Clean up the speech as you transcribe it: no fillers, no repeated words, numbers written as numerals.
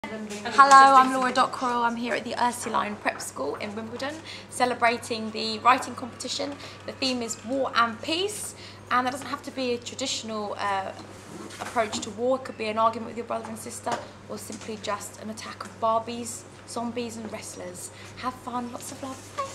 Hello, I'm Laura Dockrill. I'm here at the Ursuline Prep School in Wimbledon, celebrating the writing competition. The theme is War and Peace, and that doesn't have to be a traditional approach to war. It could be an argument with your brother and sister, or simply just an attack of Barbies, zombies and wrestlers. Have fun, lots of love. Bye.